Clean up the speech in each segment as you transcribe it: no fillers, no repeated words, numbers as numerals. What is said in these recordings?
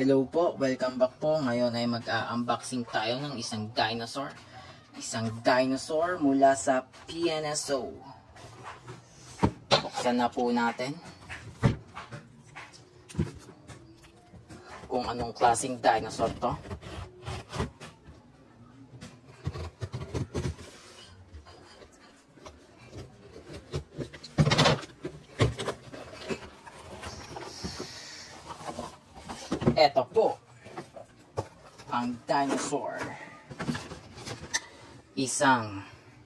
Hello po, welcome back po. Ngayon ay mag-unboxing tayo ng isang dinosaur. Isang dinosaur mula sa PNSO. Buksan na po natin kung anong klaseng dinosaur to. Ito po ang dinosaur. Isang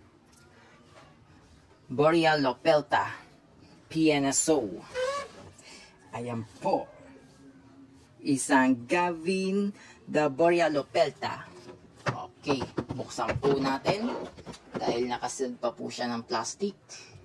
Borealopelta PNSO. Ayan po. Isang Gavin the Borealopelta. Okay, buksan po natin dahil nakasealed pa po siya ng plastic.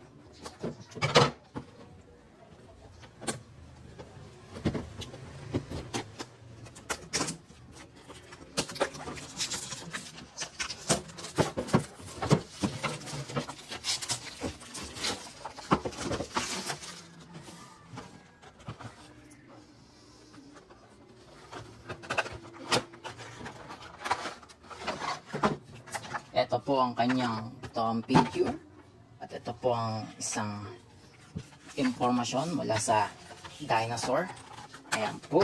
Ito po ang kanyang figure. At ito po ang isang impormasyon mula sa dinosaur. Ayan po.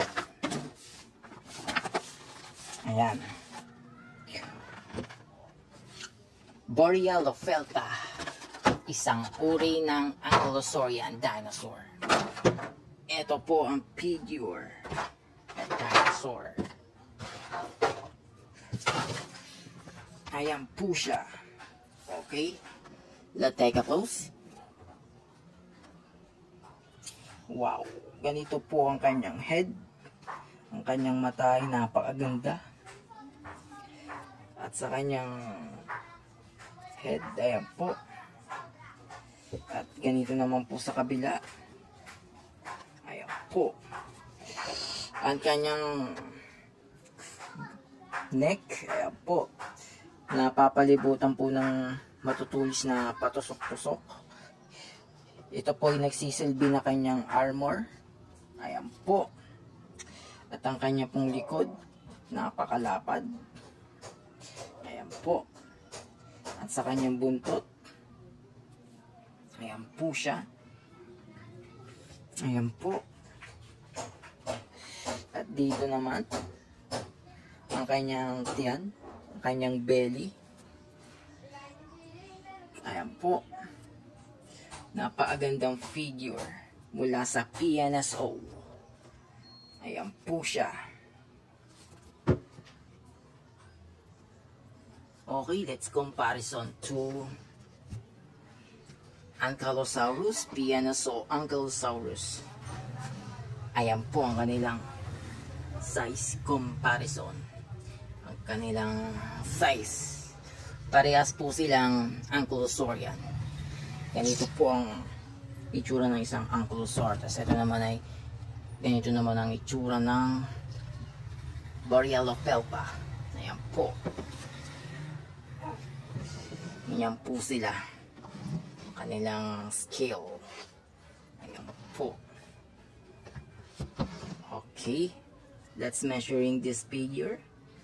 Ayan. Borealopelta. Isang uri ng Ankylosaurian dinosaur. Ito po ang figure ng dinosaur. Ayan po siya. Okay. Let's take a close. Wow. Ganito po ang kanyang head. Ang kanyang mata ay napakaganda. At sa kanyang head, ayan po. At ganito naman po sa kabila. Ayan po. Ang kanyang neck, ayan po. Napapalibutan po ng matutulis na patusok-tusok. Ito po ay nagsisilbi na kanyang armor. Ayan po. At ang kanya pong likod, napakalapad. Ayan po. At sa kanyang buntot, ayan po siya. Ayan po. At dito naman, ang kanyang tiyan. Kanyang belly. Ayan po. Napakagandang figure mula sa PNSO. Ayan po siya. Okay, let's comparison to Ankylosaurus, PNSO, Ankylosaurus. Ayan po ang kanilang size comparison. Kanilang size. Parehas po silang Ankylosaurian. Ganito po ang itsura ng isang Ankylosaur. Tapos ito naman ay ganito naman ang itsura ng Borealopelta. Ayan po. Ayan po sila. Kanilang scale. Ayan po. Okay. Let's measuring this figure.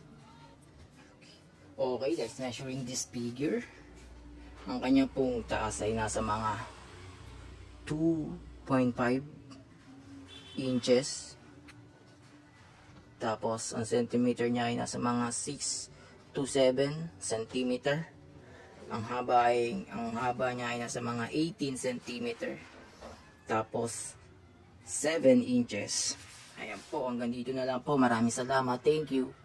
Okay, let's measuring this figure. Ang kanya pong taas ay nasa mga 2.5 inches. Tapos, ang centimeter niya ay nasa mga 6 to 7 centimeter. Ang haba niya ay nasa mga 18 centimeter. Tapos, 7 inches. Ayan po, hanggang dito na lang po. Maraming salamat. Thank you.